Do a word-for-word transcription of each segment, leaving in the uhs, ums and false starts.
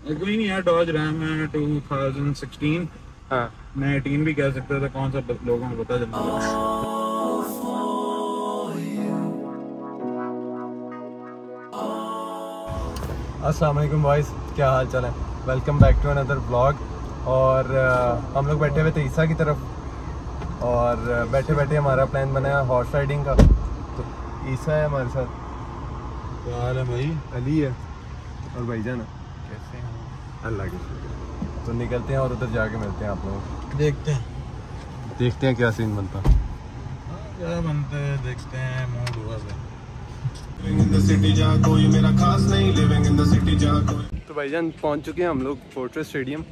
कोई नहीं यार, डॉज रैम है टू थाउजेंड सिक्सटीन। हाँ मैं एटीन भी कह सकता था, कौन सा लोगों को पता चलना। अस्सलाम वालेकुम बॉयज़, क्या हाल चाल है। Welcome back to another vlog. और uh, हम लोग बैठे हुए थे ईसा की तरफ और uh, बैठे बैठे हमारा प्लान बना है हॉर्स राइडिंग का। तो ईसा है हमारे साथ, क्या हाल है भाई? अली है और भाईजान है। कैसे हैं? अल्लाह के शुक्र। तो निकलते हैं और उधर जाके मिलते हैं आप लोगों को। देखते हैं देखते हैं क्या सीन बनता। क्या बनते हैं, देखते हैं। मूड हुआ है तो भाईजान पहुंच चुके हैं हम लोग फोर्ट्रेस स्टेडियम।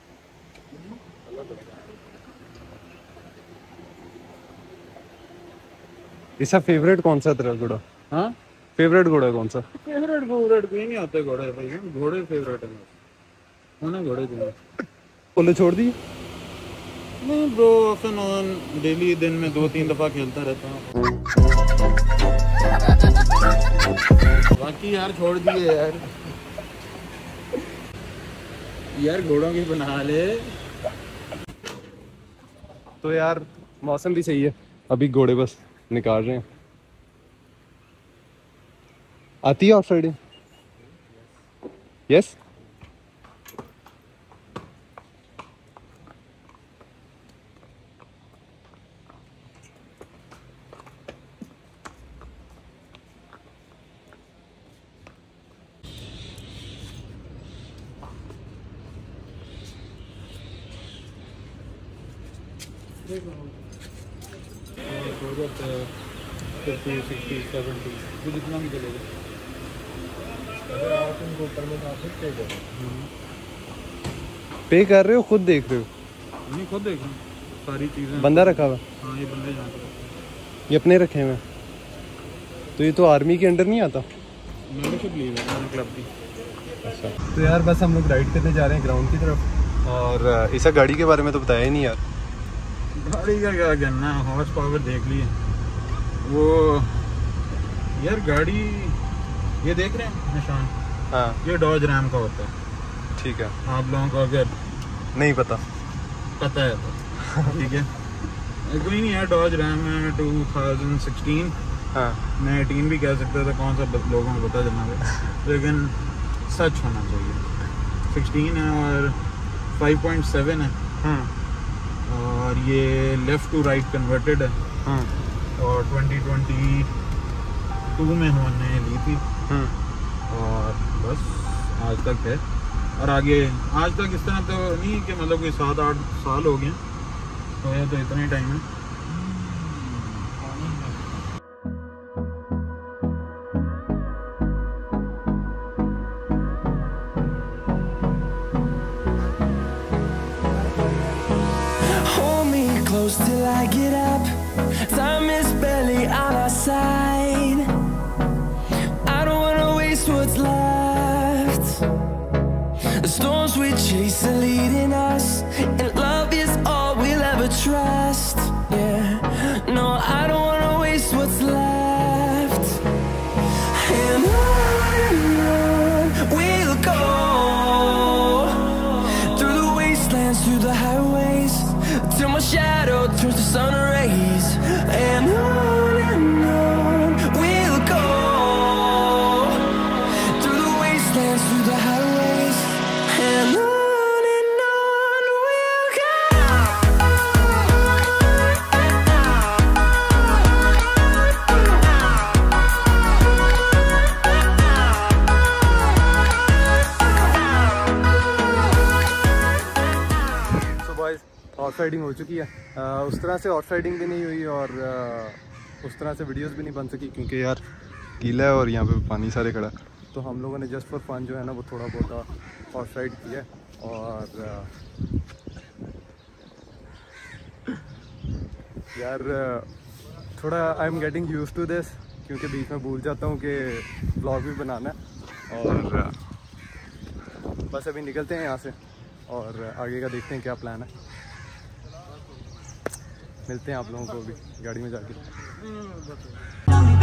इसका फेवरेट कौन सा तेरा घोड़ा? हाँ, फेवरेट घोड़ा कौन सा? फेवरेट घोड़े कोई नहीं होते घोड़े भाई, घोड़े फेवरेट है होना घोड़े जो पोलो छोड़ दी? नहीं bro, off and on daily दिन में दो तीन दफा खेलता रहता हूँ। बाकी यार छोड़ दिए यार यार घोड़ों की बना ले। तो यार मौसम भी सही है, अभी घोड़े बस निकाल रहे हैं। आती है ऑफ राइडिंग? यस। जितना भी चलेगा पे कर रहे हो, खुद देख रहे हो? नहीं, खुद देख रहा हूँ सारी चीज़ें। बंदा रखा हुआ? हाँ, ये बंदे जहाँ पे ये अपने रखे हुए हैं। तो ये तो आर्मी के अंडर नहीं आता? मेंबरशिप ली है क्लब की। अच्छा, तो यार बस हम लोग राइड करने जा रहे हैं ग्राउंड की तरफ। और इस गाड़ी के बारे में तो बताया ही नहीं यार। गाड़ी का क्या कहना है, हॉर्स पावर देख लिए वो यार। गाड़ी ये देख रहे हैं निशान? हाँ, ये डॉज रैम का होता है। ठीक है। आप लोगों को अगर नहीं पता पता है तो ठीक है। कोई नहीं यार, डॉज रैम है टू थाउजेंड सिक्सटीन। हाँ, मैं एटीन भी कह सकता था, कौन सा लोगों को पता चलना है, लेकिन सच होना चाहिए। सिक्सटीन है और फाइव पॉइंट सेवन है और ये लेफ़्ट टू राइट कन्वर्टेड है। हाँ, और ट्वेंटी ट्वेंटी टू में हमने ली थी और बस आज तक है। और आगे आज तक इस तरह तो नहीं कि मतलब कोई सात आठ साल हो गए तो ये तो इतना ही टाइम है। Till I get up, time is barely on our side. I don't wanna waste what's left. The storms we chase are leading us, and love is all we'll ever trust. Yeah, no, I don't wanna waste what's left. And on and on we'll go, through the wastelands, through the highways, till my shadow turns to sun rays. And on and on we'll go, through the wastelands, through the highways. And on and on we'll go. तो boys horse riding हो चुकी है। आ, उस तरह से horse riding भी नहीं हुई और आ, उस तरह से वीडियोस भी नहीं बन सकी क्योंकि यार गीला है और यहाँ पे पानी सारे खड़ा। तो हम लोगों ने जस्ट फॉर फन जो है ना वो थोड़ा बहुत हॉर्स राइड किया और आ, यार थोड़ा I am getting use to this क्योंकि बीच में भूल जाता हूँ कि ब्लॉग भी बनाना है। और आ, बस अभी निकलते हैं यहाँ से और आगे का देखते हैं क्या प्लान है। मिलते हैं आप लोगों को भी गाड़ी में जाके।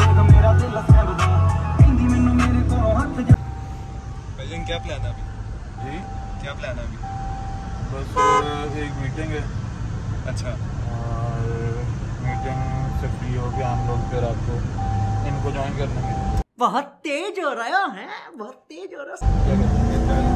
भाईजान क्या प्लान है अभी? जी क्या प्लान है अभी? बस एक मीटिंग है। अच्छा, और मीटिंग से फ्री हो गया हम लोग फिर आपको इनको ज्वाइन कर लेंगे। बहुत तेज हो रहा है, बहुत तेज हो रहा है। क्या कहते हैं?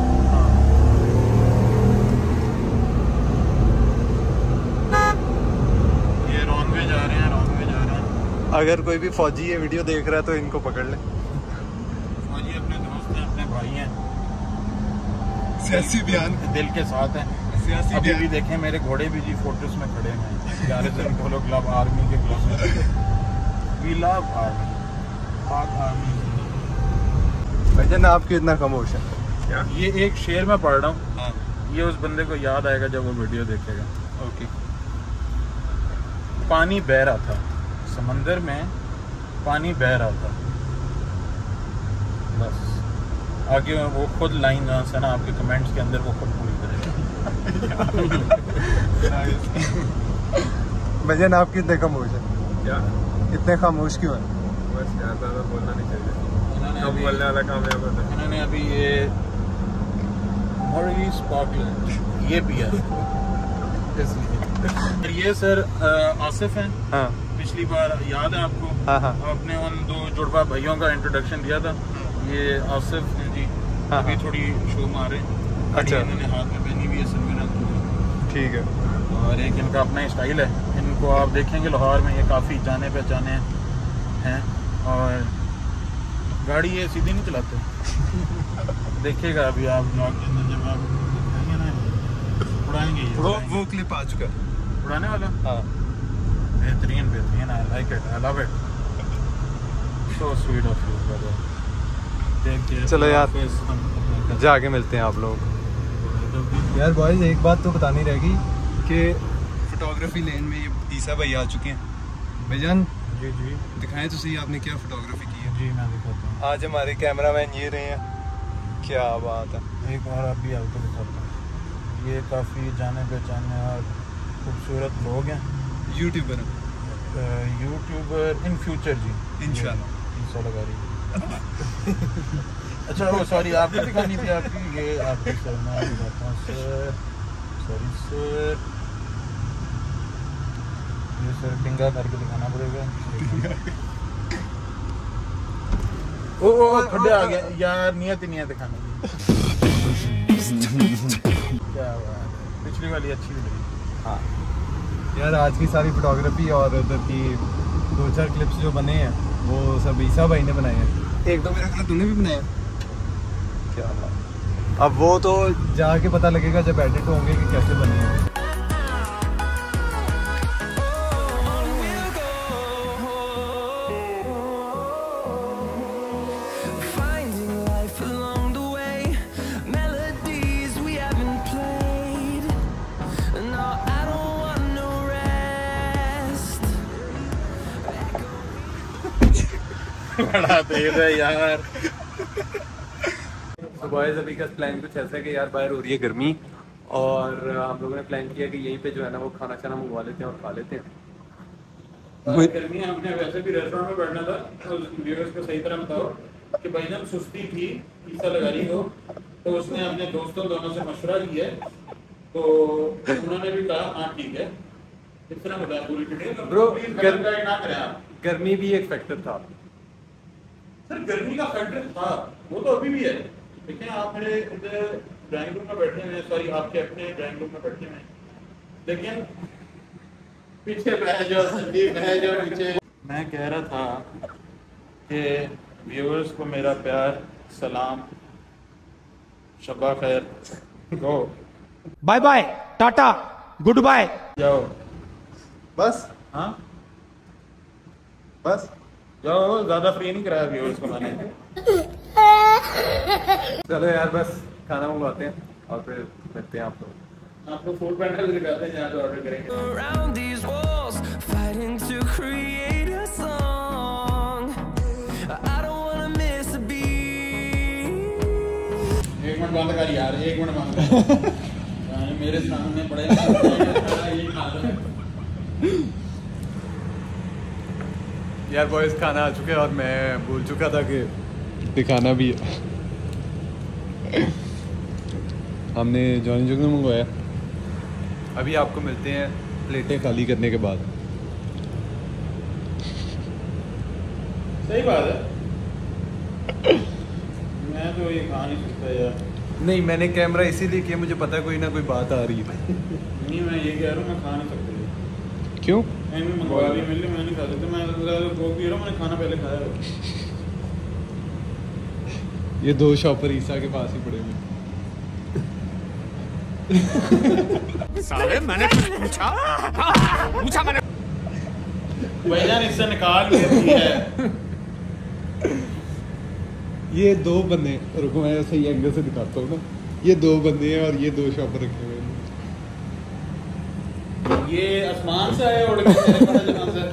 ये रॉन्ग वे जा रहे हैं, रॉन्ग वे जा रहे हैं। अगर कोई भी फौजी ये वीडियो देख रहा है तो इनको पकड़ ले। फौजी अपने दोस्त हैं, अपने भाई हैं, सियासी बयान, दिल के साथ हैं। सियासी अभी भी देखें मेरे घोड़े भी जी फोर्ट्रेस में खड़े हैं, गार्जियन पोलो क्लब आर्मी के क्लब में। We love army, Pak army. भाईजान आपके इतना खामोश है क्या? ये एक शेर में पढ़ रहा हूँ। हाँ, ये उस बंदे को याद आएगा जब वो वीडियो देखेगा। ओके। पानी बह रहा था समंदर में, पानी बह रहा था, बस आगे वो खुद लाइन से ना आपके कमेंट्स के अंदर वो खुद पूरी करेगा। भाईजान आपके इतने खामोश है क्या? इतने खामोश क्यों है? बस यार ज़्यादा बोलना नहीं चाहिए। अब बोलने वाला कामयाब होता है। इन्होंने अभी ये मॉरी स्पार्कलर ये पिया इसलिए। ये सर आसिफ हैं। हाँ पिछली बार याद है आपको? हाँ हाँ आपने उन दो जुड़वा भाइयों का इंट्रोडक्शन दिया था। ये आसिफ हैं जी। हाँ, अभी हाँ। थोड़ी शो मारे। अच्छा। इन्होंने हाथ में पहनी हुई है सिल्वर की। ठीक है। और एक इनका अपना स्टाइल है। इनको आप देखेंगे लाहौर में ये काफ़ी जाने पहचाने हैं। और गाड़ी ये सीधी नहीं चलाते। देखिएगा अभी आप ब्लॉग के अंदर जब आप दिखाएंगे ना, उड़ाएंगे ये वो वो क्लिप आ चुका है। उड़ाने वाला। हाँ बेहतरीन बेहतरीन, I like it, I love it, so sweet of you brother. Take care. चलो यार, जाके मिलते हैं आप लोग। यार बॉयज एक बात तो बतानी रहेगी कि फोटोग्राफी लेन में ये ईसा भाई आ चुके हैं। भाईजान जी जी दिखाएं तो सही आपने क्या फोटोग्राफी की है। जी मैं दिखाता हूँ। आज हमारे कैमरामैन ये रहे हैं। क्या बात है। एक और अभी आपको दिखाता हूँ। ये काफ़ी जाने पहचाने और खूबसूरत लोग हैं। यूट्यूबर यूट्यूबर इन फ्यूचर जी इंशाल्लाह। ईसा लगा रही है। अच्छा वो सॉरी आपको दिखानी थी आपकी। ये आपकी सर मैं दिखाता हूँ सर। सॉरी सर, ये सर पिंगा करके दिखाना पड़ेगा। ओ ओ खड्डे आ गया यार, नियत ही नहीं है दिखाने की। क्या बात, पिछली वाली अच्छी भी लगी। हाँ यार आज की सारी फोटोग्राफी और उधर की दो चार क्लिप्स जो बने हैं वो सब ईसा भाई ने बनाए हैं। एक दो मेरा ख्याल तूने भी बनाया। क्या बात। अब वो तो जाके पता लगेगा जब एडिट होंगे कि कैसे बने हैं। बड़ा तेज है यार। तो बॉयज अभी का प्लान कुछ ऐसा है कि यार बाहर हो रही है गर्मी और हम लोगों ने प्लान किया कि यहीं पे जो है ना वो खाना खाना मंगवा लेते हैं और खा लेते हैं। गर्मी हमने वैसे भी रेस्टोरेंट में बैठना था। तो व्यूअर्स को सही तरह बताओ कि भाईजान सुस्ती थी ईसा लगा रही हो, तो उसने अपने दोस्तों दोनों से मशवरा किया तो उन्होंने भी कहा हाँ ठीक है। इस तरह बताया पूरी डिटेल। ब्रो गर्मी ना करें आप। गर्मी भी एक फैक्टर था सर, गर्मी का फैक्टर था, वो तो अभी भी है। देखिए आप मेरे इधर ड्राइंग रूम में बैठे हुए हैं, सॉरी आपके अपने ड्राइंग रूम में बैठे हुए हैं, लेकिन पीछे बह जाओ संदीप, बह जाओ पीछे। मैं कह रहा था कि व्यूअर्स को मेरा प्यार, सलाम, शबा खैर, go bye bye, tata, goodbye. जाओ बस। हाँ बस जाओ, ज्यादा फ्री नहीं कराया व्यूअर्स को मैंने। चलो यार बस खाना मंगवाते हैं और फिर मिलते हैं आप लोग। आपको फूड पैंडल दिखाते हैं जहाँ से ऑर्डर करेंगे। Around these walls, fighting to create a song. I don't wanna miss a beat. एक मिनट बंद कर यार, एक मिनट बंद कर। मेरे सामने पड़े ये खा रहे हैं। यार बॉयज खाना आ चुके हैं और मैं भूल चुका था कि दिखाना भी है। हमने जॉनी जोग में मंगवाया। अभी आपको मिलते हैं प्लेटें खाली करने के बाद। सही बात है, मैं तो ये खा नहीं सकता यार। नहीं, मैंने कैमरा इसीलिए किया, मुझे पता है कोई ना कोई बात आ रही है। नहीं, मैं ये कह रहा हूँ मैं खा नहीं सकता। क्यों? मैंने मंगवा ली, मेरे लिए मैं नहीं खा सकता। मैं वो पी रहा हूँ, मैंने खाना पहले खाया है। ये दो शॉपर ईसा के पास ही पड़े हुए। साले मैंने कुछ पूछा पूछा मैंने भाईजान इससे निकाल देती है। ये दो बंदे, रुको मैं सही एंगल से दिखाता हूँ ना। ये दो बंदे हैं और ये दो शॉपर रखे हुए हैं। ये आसमान से आए उड़ के तेरे पता जगह से।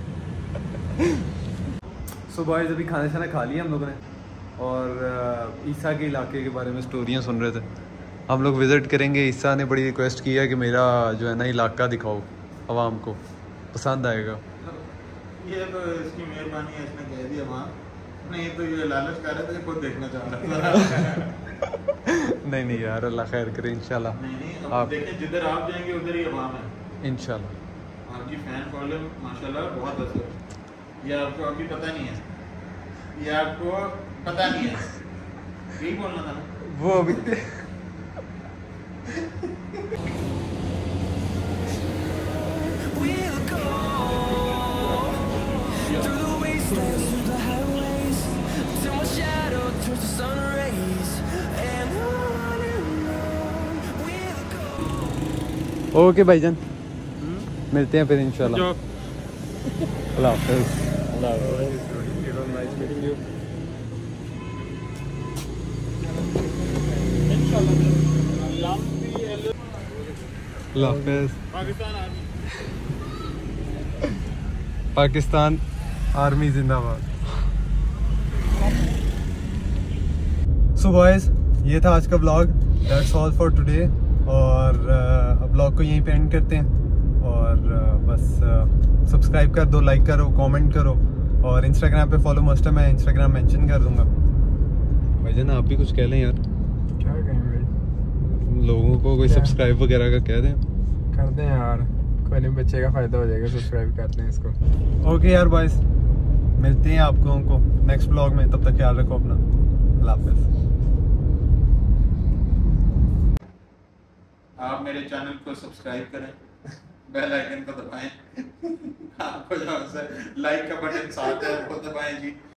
सो बॉयज, अभी खाना शाना खा लिया हम लोगों ने और ईसा के इलाके के बारे में स्टोरियाँ सुन रहे थे। हम लोग विज़िट करेंगे। ईसा ने बड़ी रिक्वेस्ट की है कि मेरा जो है ना इलाका दिखाओ, आवाम को पसंद आएगा। ये तो इसकी मेहरबानी है, इसने कह दिया वहाँ। नहीं तो ये लालच कर रहे थे, खुद देखना चाह रहा था। नहीं नहीं यार, अल्लाह खैर करे इंशाल्लाह। नहीं नहीं, अब आप देखें जिधर आप जाएंगे उधर ही आवाम है इंशाल्लाह। आपकी फैन फॉलोइंग माशाल्लाह बहुत अच्छा है। ये आपको अभी पता नहीं है, ये आपको पता नहीं है, यही बोलना था ना। वो अभी We'll go through the wastelands, through the highways, till my shadow turns to sun rays, and on and on we'll go. Okay भाईजान, मिलते हैं फिर इंशाल्लाह। अल्लाह हाफ़िज़। अल्लाह हाफ़िज़। पाकिस्तान आर्मी जिंदाबाद। सो बॉयज़, ये था आज का blog. That's all for today. और अब ब्लॉग को यहीं पे एंड करते हैं। और बस सब्सक्राइब कर दो, लाइक करो, कमेंट करो और इंस्टाग्राम पे फॉलो मस्ट है, मैं इंस्टाग्राम मेंशन कर दूंगा। भाईजान आप भी कुछ कह लें यार। क्या कहें भाई, लोगों को कोई सब्सक्राइब वगैरह का कह दें। कर दें यार, कोई नहीं, बच्चे का फायदा हो जाएगा, सब्सक्राइब कर लें इसको। ओके यार बॉयज, मिलते हैं आप लोगों को नेक्स्ट ब्लॉग में। तब तक ख्याल रखो अपना। अल्लाह हाफ़िज़। आप मेरे चैनल को सब्सक्राइब करें, बेल आइकन को दबाएं। आपको जो है लाइक का बटन साथ है वो दबाएं जी।